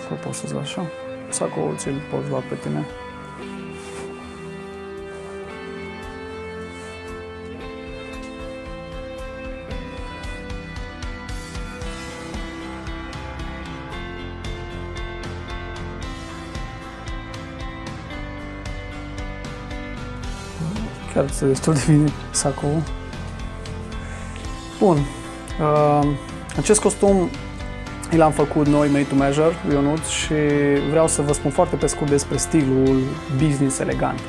Acolo poți să-ți lași așa. Sacoul ți-l poți lua pe tine. Chiar este destul de bine sacoul. Bun. Acest costum l-am făcut noi, made to measure, Ionuț, și vreau să vă spun foarte pe scurt despre stilul business elegant.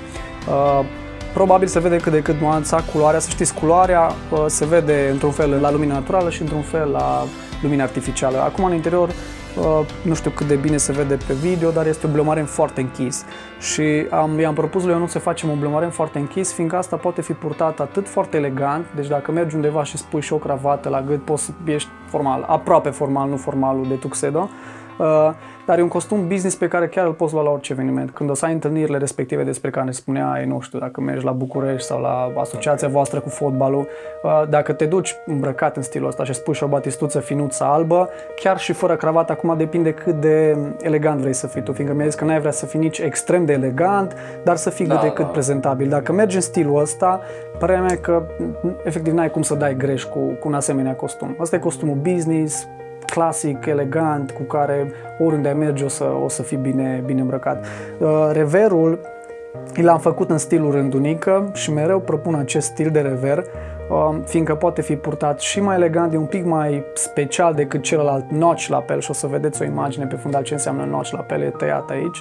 Probabil se vede cât de cât nuanța, culoarea, să știți, culoarea se vede într-un fel la lumină naturală și într-un fel la lumină artificială. Acum în interior nu știu cât de bine se vede pe video, dar este un blomaren foarte închis și i-am propus lui Ionuț să facem un blomaren foarte închis, fiindcă asta poate fi purtat atât foarte elegant, deci dacă mergi undeva și spui și o cravată la gât, poți să ești formal, aproape formal, nu formalul de tuxedo, dar e un costum business pe care chiar îl poți lua la orice eveniment. Când o să ai întâlnirile respective despre care ne spuneai, nu știu, dacă mergi la București sau la asociația voastră cu fotbalul, dacă te duci îmbrăcat în stilul ăsta și spui și o batistuță finuță albă, chiar și fără cravată, acum depinde cât de elegant vrei să fii tu, fiindcă mi-ai zis că n-ai vrea să fii nici extrem de elegant, dar să fii cât de cât prezentabil. Dacă mergi în stilul ăsta, părerea mea e că efectiv n-ai cum să dai greș cu un asemenea costum. Asta e costumul business, clasic, elegant, cu care oriunde ai merge o să fii bine îmbrăcat. Reverul l-am făcut în stilul rândunică și mereu propun acest stil de rever, fiindcă poate fi purtat și mai elegant, e un pic mai special decât celălalt notch lapel și o să vedeți o imagine pe fundal ce înseamnă notch lapel, e tăiat aici.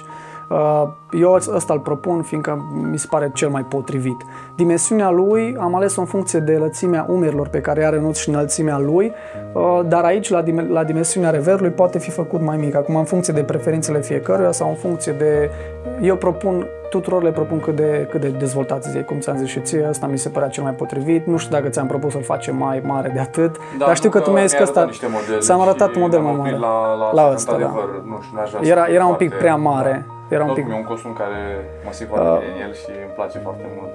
Eu ăsta îl propun fiindcă mi se pare cel mai potrivit. Dimensiunea lui am ales-o în funcție de lățimea umerilor pe care are Ionuț și înălțimea lui, dar aici la dimensiunea reverului poate fi făcut mai mic. Acum în funcție de preferințele fiecăruia sau în funcție de... Eu propun, tuturor le propun cât de dezvoltați zi, cum ți-am zis și ție, ăsta mi se părea cel mai potrivit. Nu știu dacă ți-am propus să-l facem mai mare de atât, dar știu că tu mi-ai zis că ăsta... Ți-am arătat un model mai mare. La ăsta, da. Nu știu, era un pic prea mare. Era un pic... e un costum care mă simt foarte bine în el și îmi place foarte mult.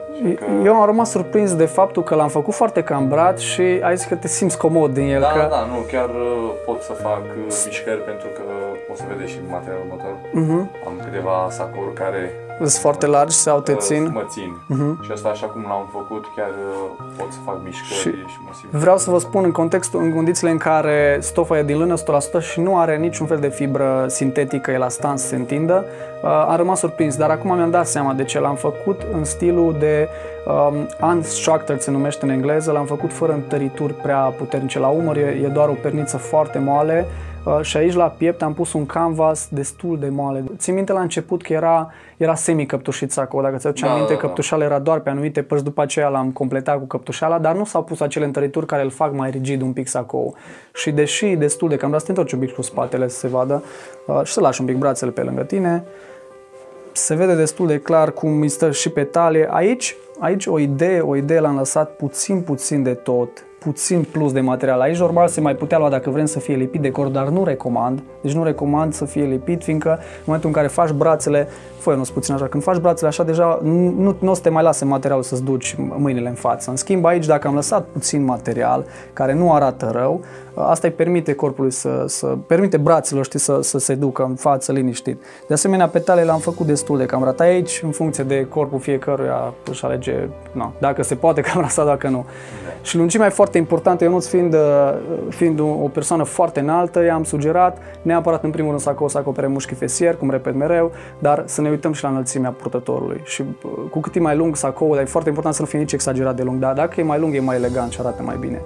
Eu am rămas surprins de faptul că l-am făcut foarte cambrat și ai zis că te simți comod din el. Da, da, nu, chiar pot să fac mișcări pentru că o să vedeți și în materialul următor. Am câteva sacouri care sunt foarte largi sau te țin? Mă țin. Și asta așa cum l-am făcut, chiar pot să fac mișcări și mă simt. Vreau să vă spun în condițiile în care stofa e din lână 100% și nu are niciun fel de fibră sintetică elastan să se întindă, am rămas surprins, dar acum mi-am dat seama de ce l-am făcut în stilul de unstructured, se numește în engleză, l-am făcut fără întărituri prea puternice la umăr, e doar o perniță foarte moale. Și aici la piept am pus un canvas destul de moale. Țin minte la început că era semi-căptușit sacoul, dacă ți-aduce aminte, căptușala era doar pe anumite părți, după aceea l-am completat cu căptușala, dar nu s-au pus acele întărituri care îl fac mai rigid un pic sacoul. Și deși destul de cam, dar să te întorci un pic cu spatele să se vadă și să lași un pic brațele pe lângă tine, se vede destul de clar cum îi stă și pe talie. Aici o idee l-am lăsat puțin de tot, puțin plus de material. Aici normal se mai putea lua dacă vrem să fie lipit de cord, dar nu recomand. Deci nu recomand să fie lipit, fiindcă în momentul în care faci brațele, fă-i puțin așa, când faci brațele așa, deja nu o să te mai lase materialul să-ți duci mâinile în față. În schimb aici, dacă am lăsat puțin material care nu arată rău, asta îi permite corpului permite braților, știi, să se ducă în față liniștit. De asemenea, petale le-am făcut destul de cam ratat aici, în funcție de corpul fiecăruia își alege, dacă se poate cam rasat, dacă nu. Și lungimea e foarte importantă. Ionuț fiind o persoană foarte înaltă, i-am sugerat neapărat în primul rând să acopere mușchii fesier, cum repet mereu, dar să ne uităm și la înălțimea purtătorului. Și cu cât e mai lung sacoul, e foarte important să nu fie nici exagerat de lung, dar dacă e mai lung, e mai elegant și arată mai bine.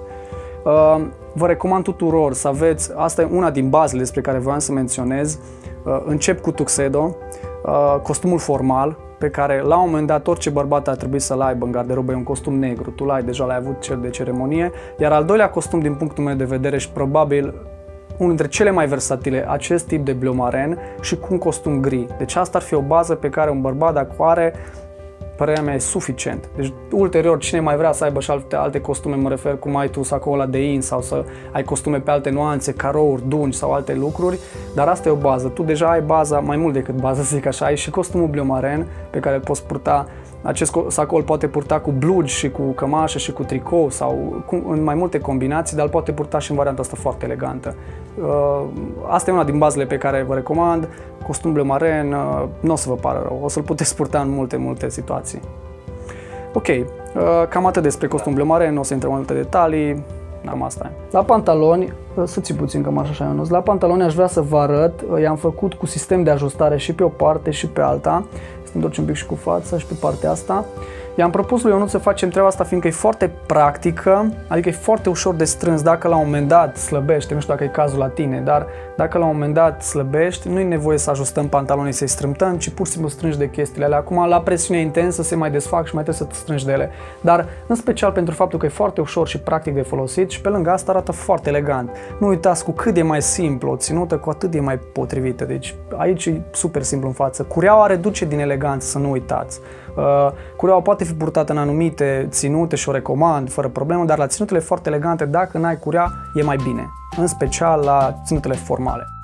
Vă recomand tuturor să aveți, asta e una din bazele despre care voiam să menționez, încep cu tuxedo, costumul formal, pe care la un moment dat orice bărbat ar trebui să-l aibă în garderobă, e un costum negru, tu l-ai, deja l-ai avut, cel de ceremonie, iar al doilea costum din punctul meu de vedere și probabil unul dintre cele mai versatile, acest tip de bleu-maren și cu un costum gri. Deci asta ar fi o bază pe care un bărbat, dacă o are, părerea mea e suficient. Deci ulterior cine mai vrea să aibă și alte costume, mă refer cum ai tu sacoul ăla de in sau să ai costume pe alte nuanțe, carouri, dungi sau alte lucruri, dar asta e o bază. Tu deja ai baza, mai mult decât bază, să zic așa, ai și costumul bleu-maren pe care îl poți purta Acest sacou îl poate purta cu blugi și cu cămașă și cu tricou sau în mai multe combinații, dar îl poate purta și în varianta asta foarte elegantă. Asta e una din bazele pe care vă recomand. Costum bleu maren, nu o să vă pară rău, o să-l puteți purta în multe situații. Ok, cam atât despre costum bleu maren, nu o să intrăm în multe detalii. Cam asta e. La pantaloni, să ții puțin cămașa așa, Ionuț. La pantaloni aș vrea să vă arăt, i-am făcut cu sistem de ajustare și pe o parte și pe alta. Să ne întorcem un pic și cu fața și pe partea asta. I-am propus lui Ionuț să facem treaba asta fiindcă e foarte practică, adică e foarte ușor de strâns. Dacă la un moment dat slăbește, nu știu dacă e cazul la tine, dar dacă la un moment dat slăbești, nu e nevoie să ajustăm pantalonii, să-i strâmtăm, ci pur și simplu strângi de chestiile alea. Acum, la presiune intensă se mai desfac și mai trebuie să te strângi de ele. Dar, în special pentru faptul că e foarte ușor și practic de folosit și pe lângă asta arată foarte elegant. Nu uitați, cu cât e mai simplu o ținută, cu atât e mai potrivită. Deci aici e super simplu în față. Cureaua reduce din eleganță, să nu uitați. Cureaua poate fi purtată în anumite ținute și o recomand fără problemă, dar la ținutele foarte elegante, dacă n-ai curea, e mai bine, în special la ținutele formale.